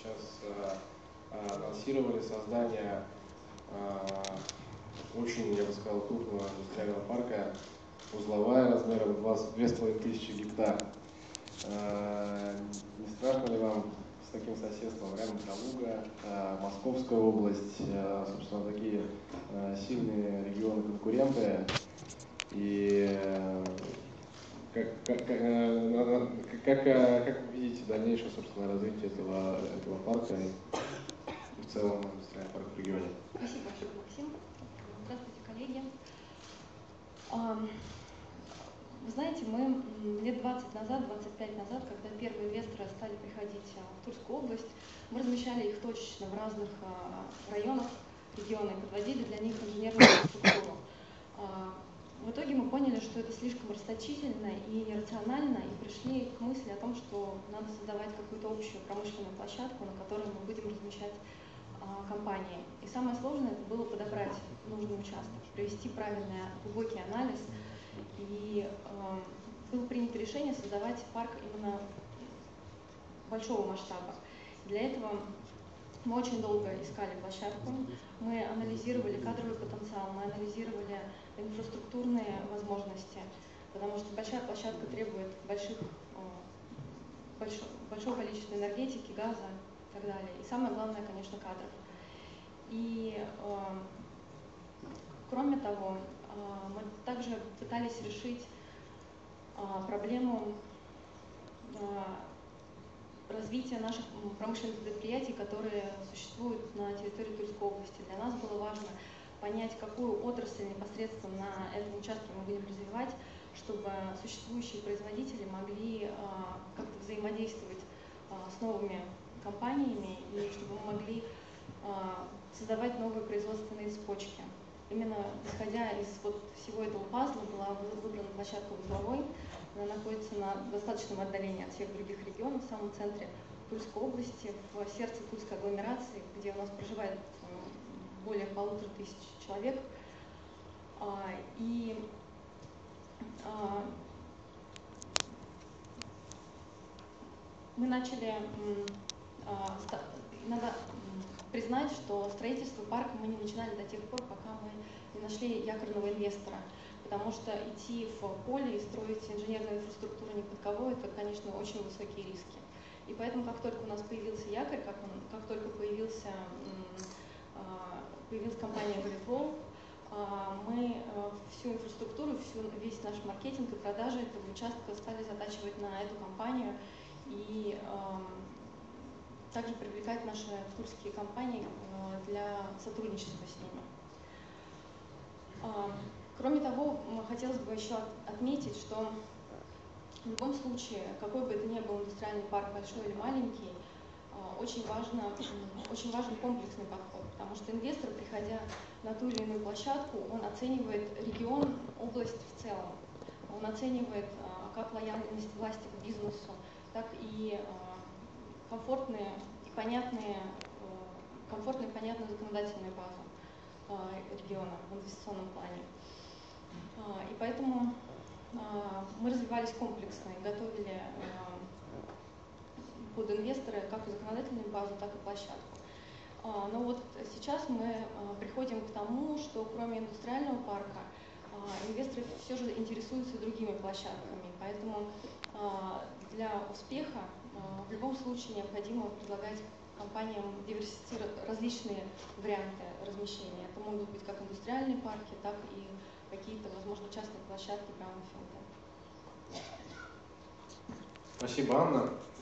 сейчас анонсировали создание очень, я бы сказал, крупного индустриального парка, узловая, размером 2500 гектар. Не страшно ли вам с таким соседством? Рядом Калуга, Московская область, собственно, такие сильные регионы-конкуренты. И как вы видите дальнейшее, собственно, развитие этого парка и в целом индустриального парка в регионе? Спасибо большое, Максим. Здравствуйте, коллеги. Вы знаете, мы лет 20 назад, 25 назад, когда первые инвесторы стали приходить в Тульскую область, мы размещали их точечно в разных районах региона и подводили для них инженерную инфраструктуру. В итоге мы поняли, что это слишком расточительно и нерационально, и пришли к мысли о том, что надо создавать какую-то общую промышленную площадку, на которой мы будем размещать компании. И самое сложное это было подобрать нужный участок, провести правильный глубокий анализ. И было принято решение создавать парк именно большого масштаба. Для этого мы очень долго искали площадку, мы анализировали кадровый потенциал, мы анализировали инфраструктурные возможности, потому что большая площадка требует большого количества энергетики, газа и так далее. И самое главное, конечно, кадров. И кроме того, мы также пытались решить проблему развития наших промышленных предприятий, которые существуют на территории Тульской области. Для нас было важно понять, какую отрасль непосредственно на этом участке мы будем развивать, чтобы существующие производители могли как-то взаимодействовать с новыми компаниями и чтобы мы могли создавать новые производственные цепочки. Именно исходя из всего этого пазла была выбрана площадка узловой. Она находится на достаточном отдалении от всех других регионов, в самом центре Тульской области, в сердце Тульской агломерации, где у нас проживает более 1500 человек. И мы начали, надо признать, что строительство парка мы не начинали до тех пор, пока мы не нашли якорного инвестора. Потому что идти в поле и строить инженерную инфраструктуру ни под кого, это, конечно, очень высокие риски. И поэтому, как только у нас появился якорь, как только появилась компания Great Wall, мы всю инфраструктуру, весь наш маркетинг и продажи этого участка стали затачивать на эту компанию и также привлекать наши тульские компании для сотрудничества с ними. Кроме того, хотелось бы еще отметить, что в любом случае, какой бы это ни был индустриальный парк, большой или маленький, очень важен комплексный подход, потому что инвестор, приходя на ту или иную площадку, он оценивает регион, область в целом. Он оценивает как лояльность власти к бизнесу, так и комфортную и понятную законодательную базу региона в инвестиционном плане. И поэтому мы развивались комплексно и готовили под инвестора как и законодательную базу, так и площадку. Но вот сейчас мы приходим к тому, что кроме индустриального парка инвесторы все же интересуются другими площадками. Поэтому для успеха в любом случае необходимо предлагать компаниям различные варианты размещения. Это могут быть как индустриальные парки, так и какие-то, возможно, частные площадки, браунфилды. Спасибо, Анна.